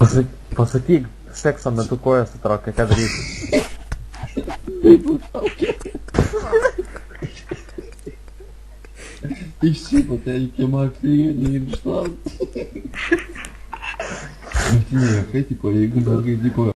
Pasakyk, sekso metu kojas atraukia, ką darysi? Išsipūtė iki maksimų ir šlant. Martinėje, kai tipo, jeigu mergai tipo